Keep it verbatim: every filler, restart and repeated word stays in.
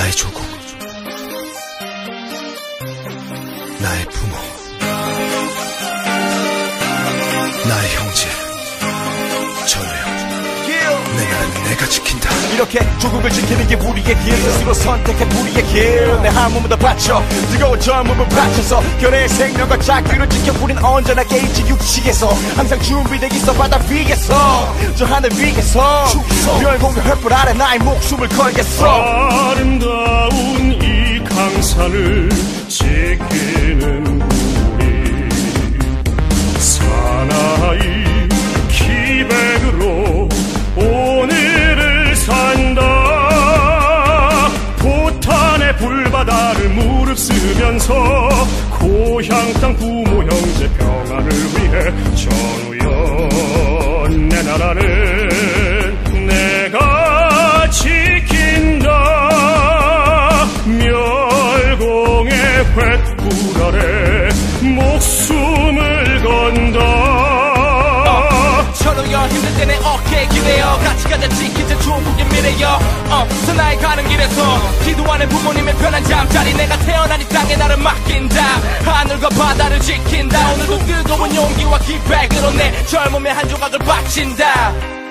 나의 조국, 나의 부모, 나의 형제, 전우형. 내 나라는 내가 지킨다. 이렇게 조국을 지키는 게 우리의 길, 스스로 선택한 우리의 길. 내 한 몸을 다 바쳐 뜨거운 젊음을 바쳐서 결의의 생명과 자유를 지켜 우린 언제나 게이지 육식에서 항상 준비돼 있어. 바다 위에서 저 하늘 위에서 별공의 횃불 아래 나의 목숨을 걸겠어. 아름다운 이 강산을 지키는 우리 사나이 기백으로 오늘을 산다. 포탄의 불바다를 무릅쓰면서 고향 땅 부모 형제 평안을 위해 전우연 내 나라는 내가 지킨다. 멸공의 횃불 아래 목숨을 건다. 전우여 힘들 때 내 어깨에 기대어 같이 가자 지키자 조국의 미래여. 어, 서 나의 가는 길에서 기도하는 부모님의 편한 잠자리 내가 태어난 이 땅에 나를 맡긴다. 하늘과 바다를 지킨다. 오늘도 뜨거운 용기와 기백으로 내 젊음의 한 조각을 바친다.